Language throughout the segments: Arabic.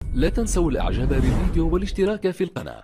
لا تنسوا الاعجاب بالفيديو والاشتراك في القناة.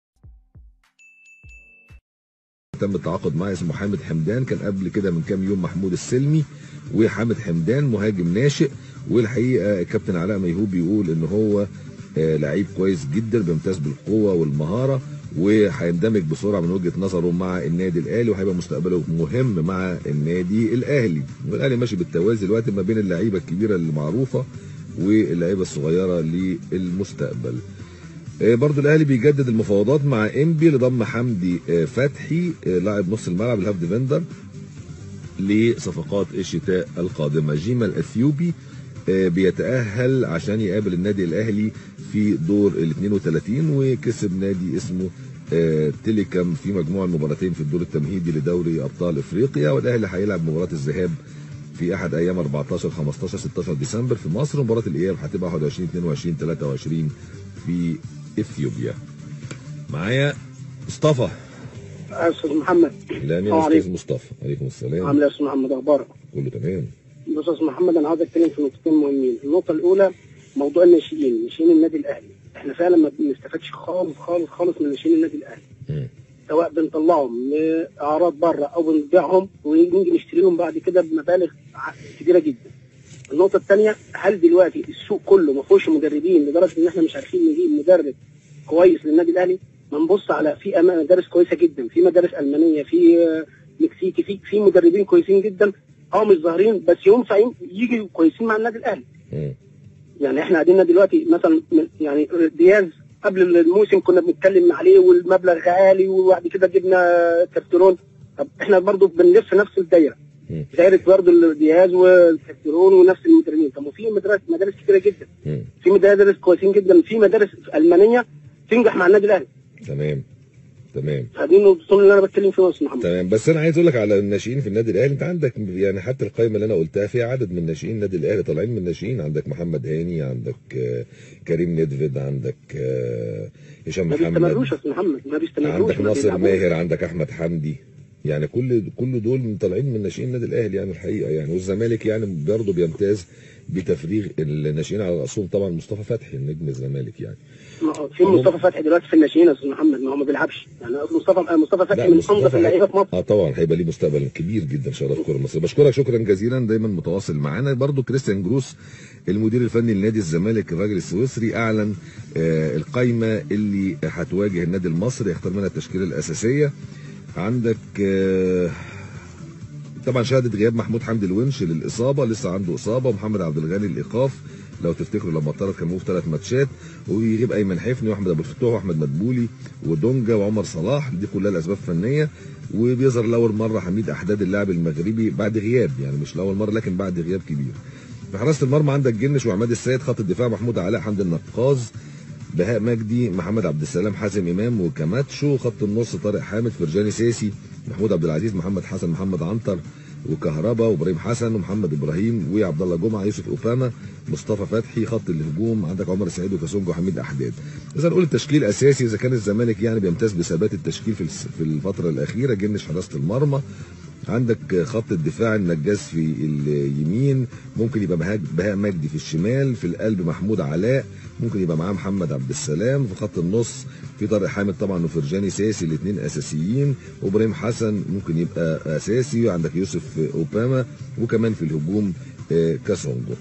تم التعاقد معاه، اسمه حامد حمدان. كان قبل كده من كام يوم محمود السلمي وحامد حمدان مهاجم ناشئ. والحقيقه الكابتن علاء ميهوب بيقول ان هو لعيب كويس جدا بيمتاز بالقوه والمهاره، وهيندمج بسرعه من وجهه نظره مع النادي الاهلي، وهيبقى مستقبله مهم مع النادي الاهلي. والاهلي ماشي بالتوازي دلوقتي ما بين اللعيبه الكبيره اللي معروفه واللعيبه الصغيره للمستقبل. برضو الاهلي بيجدد المفاوضات مع انبي لضم حمدي فتحي لاعب نص الملعب الهاف ديفندر لصفقات الشتاء القادمه. جيما الاثيوبي بيتاهل عشان يقابل النادي الاهلي في دور ال 32، وكسب نادي اسمه تيليكام في مجموع المباراتين في الدور التمهيدي لدوري ابطال افريقيا. والاهلي هيلعب مباراه الذهاب في احد ايام 14 15 16 ديسمبر في مصر، ومباراه الاياب هتبقى 21 22 23 في اثيوبيا. معايا مصطفى. استاذ محمد. لا يا استاذ مصطفى. عليكم السلام. عامل ايه يا استاذ محمد؟ اخبارك؟ كله تمام. بص يا استاذ محمد، انا عاوز اتكلم في نقطتين مهمين. النقطه الاولى موضوع الناشئين، ناشئين النادي الاهلي. احنا فعلا ما بنستفادش خالص خالص خالص من ناشئين النادي الاهلي. سواء بنطلعهم لاعراض بره او بنبيعهم ونيجي نشتريهم بعد كده بمبالغ كبيره جدا. النقطه الثانيه، هل دلوقتي السوق كله ما فيهوش مدربين لدرجه ان احنا مش عارفين نجيب مدرب كويس للنادي الاهلي؟ ما نبص على في مدارس كويسه جدا، في مدارس المانيه، في مكسيكي، في مدربين كويسين جدا مش ظاهرين بس ينفع يجي كويسين مع النادي الاهلي. يعني احنا قاعدين دلوقتي مثلا يعني دياز قبل الموسم كنا بنتكلم عليه والمبلغ غالي، وبعد كده جبنا كارتيرون. طب احنا برضه بنلف نفس الدايره، دايره برضه دياز والكارتيرون ونفس المدربين. طب وفي مدارس كتيره جدا، في مدارس كويسين جدا، في مدارس المانيه تنجح مع النادي الاهلي. تمام. هذه النقطة اللي انا بتكلم فيها يا استاذ محمد. تمام. بس انا عايز اقول لك على الناشئين في النادي الاهلي. انت عندك يعني حتى القائمه اللي انا قلتها فيها عدد من ناشئين النادي الاهلي طالعين من الناشئين. عندك محمد هاني، عندك كريم ندفد، عندك هشام محمد. ما بيستمروش يا استاذ محمد، ما بيستمروش. عندك ناصر ماهر، عندك احمد حمدي. يعني كل دول طالعين من ناشئين النادي الاهلي يعني الحقيقه يعني. والزمالك يعني برضه بيمتاز بتفريغ الناشئين على راسهم طبعا مصطفى فتحي نجم الزمالك يعني. في مصطفى فتحي دلوقتي في الناشئين يا استاذ محمد، ما هو ما بيلعبش يعني. مصطفى فتحي من انظف اللعيبه في مصر. طبعا هيبقى ليه مستقبل كبير جدا ان شاء الله في الكوره المصريه. بشكرك شكرا جزيلا، دايما متواصل معانا. برضو كريستيان جروس المدير الفني لنادي الزمالك الراجل السويسري اعلن القايمه اللي هتواجه النادي المصري، يختار منها التشكيله الاساسيه. عندك طبعا شهاده غياب محمود حمدي الونش للاصابه، لسه عنده اصابه، ومحمد عبد الغني الايقاف لو تفتكروا لما طرد كان موقف 3 ماتشات، ويغيب ايمن حفني واحمد ابو الفتوح واحمد مدبولي ودونجا وعمر صلاح. دي كلها لاسباب فنيه. وبيظهر لاول مره حميد احداد اللاعب المغربي بعد غياب، يعني مش لاول مره لكن بعد غياب كبير. في حراسه المرمى عندك جنش وعماد السيد. خط الدفاع محمود علاء، حمدي النقاز، بهاء مجدي، محمد عبد السلام، حازم امام وكماتشو. خط النص طارق حامد، فرجاني ساسي، محمود عبد العزيز، محمد حسن، محمد عنتر وكهربا وابراهيم حسن ومحمد ابراهيم وعبد الله جمعه، يوسف اوباما، مصطفى فتحي. خط الهجوم عندك عمر سعيد وكاسونجو وحميد احداد. اذا نقول التشكيل اساسي، اذا كان الزمالك يعني بيمتاز بثبات التشكيل في الفتره الاخيره. جنش حراسه المرمى، عندك خط الدفاع النجاز في اليمين، ممكن يبقى بهاء مجدي في الشمال، في القلب محمود علاء، ممكن يبقى معاه محمد عبد السلام. في خط النص في طارق حامد طبعا وفرجاني ساسي الاثنين اساسيين، وابراهيم حسن ممكن يبقى اساسي، وعندك يوسف اوباما، وكمان في الهجوم كاسونجو.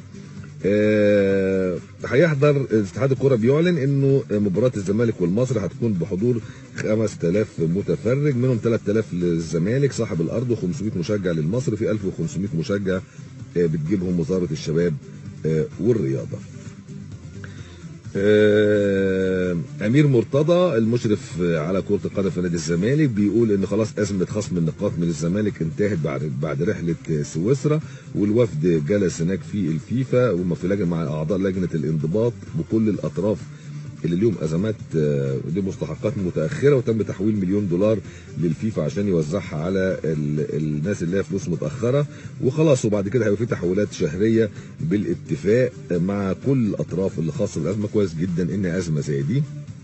هيحضر اتحاد الكره بيعلن انه مباراه الزمالك والمصري هتكون بحضور 5000 متفرج، منهم 3000 للزمالك صاحب الارض و500 مشجع للمصري، في 1500 مشجع بتجيبهم وزاره الشباب والرياضه. امير مرتضى المشرف على كره القدم في نادي الزمالك بيقول ان خلاص ازمه خصم النقاط من الزمالك انتهت بعد رحله سويسرا، والوفد جلس هناك في الفيفا وهم في لجنه مع اعضاء لجنه الانضباط بكل الاطراف اللي ليهم ازمات مستحقات متاخره، وتم تحويل $1 مليون للفيفا عشان يوزعها على الناس اللي هي فلوس متاخره وخلاص. وبعد كده هيبقى في تحويلات شهريه بالاتفاق مع كل الاطراف اللي خاصه بالازمه. كويس جدا ان ازمه زي دي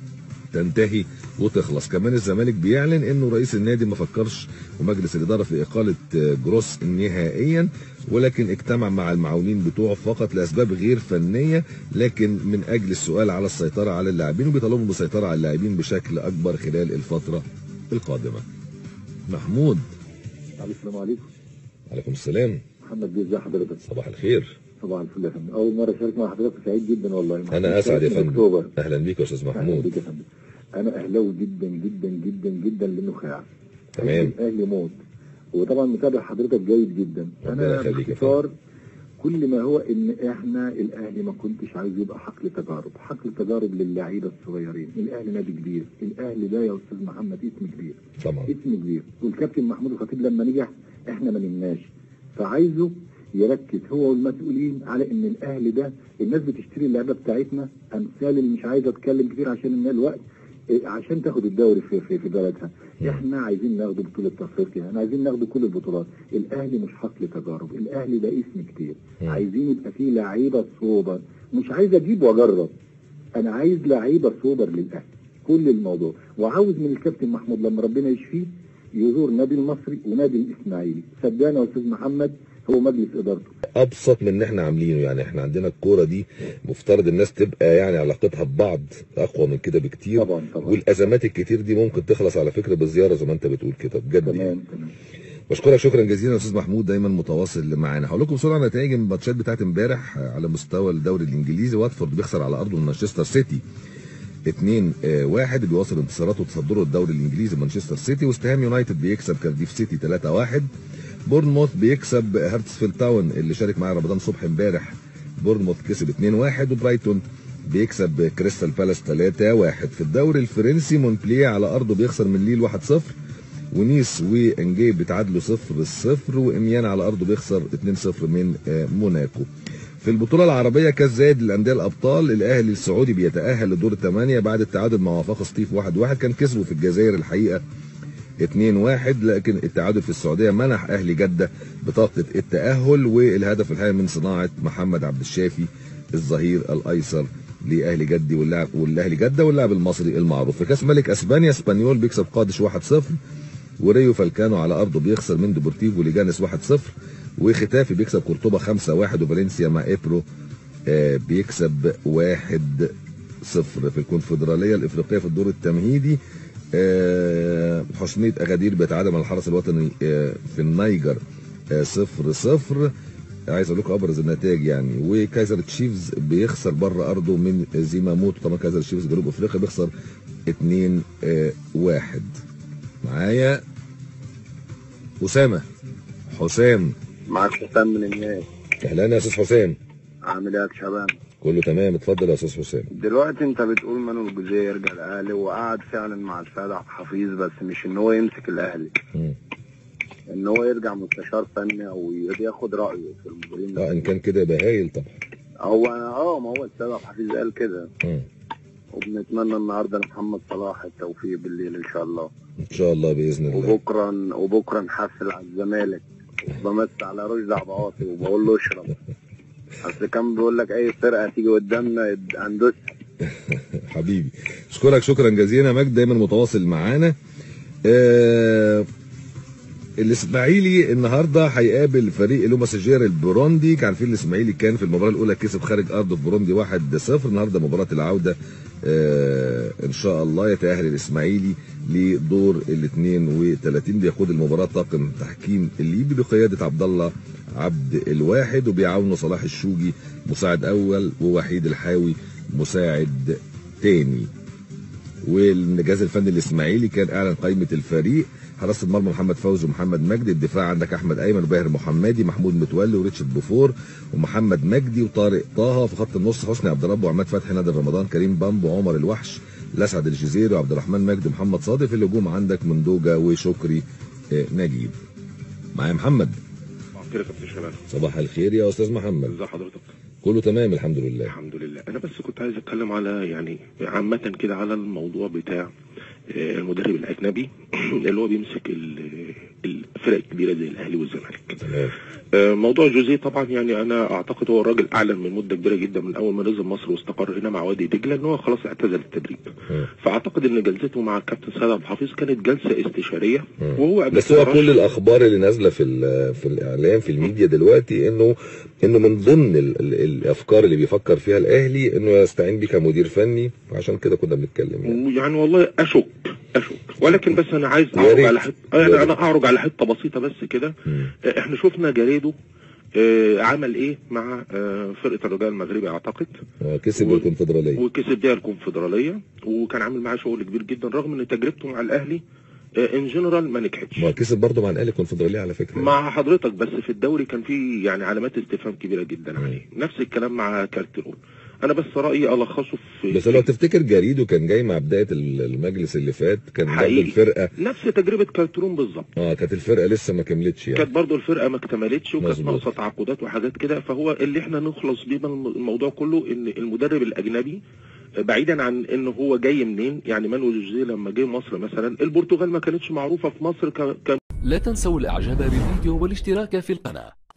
تنتهي وتخلص. كمان الزمالك بيعلن انه رئيس النادي ما فكرش ومجلس الاداره في اقاله جروس نهائيا، ولكن اجتمع مع المعاونين بتوعه فقط لاسباب غير فنيه، لكن من اجل السؤال على السيطره على اللاعبين، وبيطالبوا بالسيطره على اللاعبين بشكل اكبر خلال الفتره القادمه. محمود. السلام عليكم. وعليكم السلام. محمد بيه، ازي حضرتك؟ صباح الخير. صباح الفل يا فندم. اول مره اشارك مع حضرتك، سعيد جدا والله. انا اسعد يا فندم. اهلا بيك يا استاذ محمود. اهلا بيك يا فندم. انا اهلاوي جدا جدا جدا جدا للنخاع. تمام. اهلي موت، وطبعا متابع حضرتك جيد جدا. انا باختصار كل ما هو ان احنا الاهلي ما كنتش عايز يبقى حقل تجارب، حقل تجارب للاعيبه الصغيرين. الاهلي نادي كبير، الاهلي ده يا استاذ محمد اسم كبير طبعا، اسم كبير. والكابتن محمود الخطيب لما نجح احنا ما نمناش، فعايزه يركز هو والمسؤولين على ان الاهلي ده الناس بتشتري اللعبه بتاعتنا، امثال اللي مش عايز اتكلم كتير عشان الوقت، عشان تاخد الدوري في بلدها. احنا عايزين ناخد بطوله افريقيا، احنا عايزين ناخد كل البطولات. الاهلي مش حقل تجارب، الاهلي ده اسم كتير. عايزين يبقى فيه لعيبه سوبر، مش عايز اجيب واجرب، انا عايز لعيبه سوبر للاهلي. كل الموضوع، وعاوز من الكابتن محمود لما ربنا يشفيه يزور نادي المصري ونادي الاسماعيلي. صدقني يا استاذ محمد هو مجلس ادارته ابسط من ان احنا عاملينه. يعني احنا عندنا الكوره دي مفترض الناس تبقى يعني علاقتها ببعض اقوى من كده بكتير. طبعا. والازمات الكتير دي ممكن تخلص على فكره بزياره زي ما انت بتقول كده بجد. تمام. بشكرك شكرا جزيلا يا استاذ محمود، دايما متواصل معانا. هقول لكم بسرعه نتائج الماتشات بتاعت امبارح على مستوى الدوري الانجليزي. واتفورد بيخسر على ارضه من مانشستر سيتي 2-1، بيواصل انتصاراته وتصدره الدوري الانجليزي مانشستر سيتي. وستهام يونايتد بيكسب كارديف سيتي 3-1. بورنموث بيكسب هارتسفيلد تاون اللي شارك معاه رمضان صبحي امبارح، بورنموث كسب 2-1. وبرايتون بيكسب كريستال بالاس 3-1. في الدوري الفرنسي مونبلييه على ارضه بيخسر من ليل 1-0، ونيس وانجي بيتعادلوا 0-0، واميان على ارضه بيخسر 2-0 من موناكو. في البطوله العربيه كاس زايد للانديه الابطال، الاهلي السعودي بيتاهل لدور الثمانيه بعد التعادل مع وفاق سطيف 1-1. كان كسبه في الجزائر الحقيقه 2-1، لكن التعادل في السعوديه منح اهلي جده بطاقه التاهل، والهدف الحقيقي من صناعه محمد عبد الشافي الظهير الايسر لاهلي جدي والاهلي جده واللاعب المصري المعروف. في كاس ملك اسبانيا اسبانيول بيكسب قادش 1-0، وريو فالكانو على ارضه بيخسر من ديبورتيفو ليجانس 1-0، وختافي بيكسب كورتوبا 5-1، وفالنسيا مع ايبرو بيكسب 1-0. في الكونفدراليه الافريقيه في الدور التمهيدي حسنية أغادير بيتعادل مع الحرس الوطني في النيجر 0-0. عايز اقول لكم ابرز النتائج يعني. وكايزر تشيفز بيخسر بره ارضه من زيماموتو، طبعا كايزر تشيفز جنوب افريقيا بيخسر 2-1. معايا حسام. معاك حسام من الناس. اهلا يا استاذ حسام. عامل ايه يا شباب؟ كله تمام، اتفضل يا استاذ حسام. دلوقتي انت بتقول مانو الجوزيه يرجع الاهلي، وقعد فعلا مع السيد عبد الحفيظ، بس مش ان هو يمسك الاهلي، ان هو يرجع مستشار فني او ياخد رايه في المديرين. ان كان كده يبقى هايل طبعا. ما هو السيد عبد الحفيظ قال كده. وبنتمنى النهارده لمحمد صلاح التوفيق بالليل ان شاء الله. ان شاء الله باذن الله. وبكره نحفل على الزمالك، وبمس على رشدي عبعاطي وبقول له اشرب. اصل كان بيقول لك اي فرقه تيجي قدامنا هندوسها. حبيبي اشكرك شكرا جزيلا. مجد دايما متواصل معانا. الاسماعيلي النهارده هيقابل فريق لوماسجير البوروندي. كان في الاسماعيلي كان في المباراه الاولى كسب خارج ارضه في بوروندي 1-0. النهارده مباراه العوده ان شاء الله يتاهل الاسماعيلي لدور ال 32. بيقود المباراه طاقم تحكيم الليبي بقياده عبد الله عبد الواحد، وبيعاونه صلاح الشوجي مساعد اول، ووحيد الحاوي مساعد تاني. والجهاز الفني الاسماعيلي كان اعلن قائمه الفريق. حراسه المرمى محمد فوزي ومحمد مجدي. الدفاع عندك احمد ايمن وباهر محمدي، محمود متولي وريتشارد بوفور ومحمد مجدي وطارق طه. في خط النص حسني عبد رب وعماد فتحي نادر رمضان كريم بامبو وعمر الوحش الاسعد الجزيري وعبد الرحمن مجدي محمد صادق. في الهجوم عندك مندوجه وشكري نجيب. معايا محمد. صباح الخير يا استاذ محمد. ازي حضرتك؟ كله تمام الحمد لله. الحمد لله. انا بس كنت عايز اتكلم على يعني عامه كده على الموضوع بتاع المدرب الاجنبي اللي هو بيمسك الفرق الكبيره زي الاهلي والزمالك. موضوع جوزيه طبعا يعني انا اعتقد هو الراجل اعلن من مده كبيره جدا من اول ما نزل مصر واستقر هنا مع وادي دجله ان هو خلاص اعتزل التدريب. فاعتقد ان جلسته مع الكابتن سيد عبد الحفيظ كانت جلسه استشاريه. وهو بس هو كل الاخبار اللي نازله في الاعلام في الميديا دلوقتي انه من ضمن الافكار اللي بيفكر فيها الاهلي انه يستعين بيه كمدير فني، وعشان كده كنا بنتكلم يعني والله اشك ولكن بس انا عايز اعرج على حته، انا اعرج على حته بسيطه بس كده. احنا شفنا جاريدو عمل ايه مع فرقه الرجاء المغربي اعتقد، كسب الكونفدراليه وكسب بيها الكونفدراليه، وكان عامل معاه شغل كبير جدا رغم ان تجربته مع الاهلي ان جنرال ما نجحتش. ما كسب برضه مع الاهلي الكونفدراليه على فكره مع حضرتك، بس في الدوري كان في يعني علامات استفهام كبيره جدا عليه. نفس الكلام مع كارتيرون. انا بس رايي الخصه في بس لو تفتكر جاريدو كان جاي مع بدايه المجلس اللي فات، كان برضه الفرقه نفس تجربه كارتيرون بالظبط. كانت الفرقه لسه ما كملتش يعني، كانت برضه الفرقه ما اكتملتش وكانت ناقصه تعاقدات وحاجات كده. فهو اللي احنا نخلص بيه من الموضوع كله ان المدرب الاجنبي بعيدا عن ان هو جاي منين، يعني مانويل جوزيه لما جه مصر مثلا البرتغال ما كانتش معروفه في مصر لا تنسوا الاعجاب بالفيديو والاشتراك في القناه.